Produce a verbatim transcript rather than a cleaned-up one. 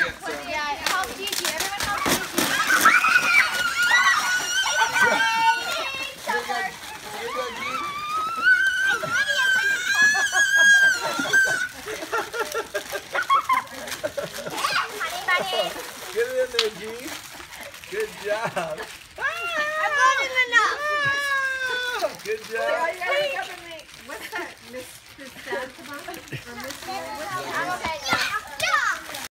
Yeah, help Gigi. Everyone help Gigi. Get it in there, G. Good job. I'm running enough. Good job. What's that, Miss Chrysanthemum? Or Miss Moore? I'm okay now.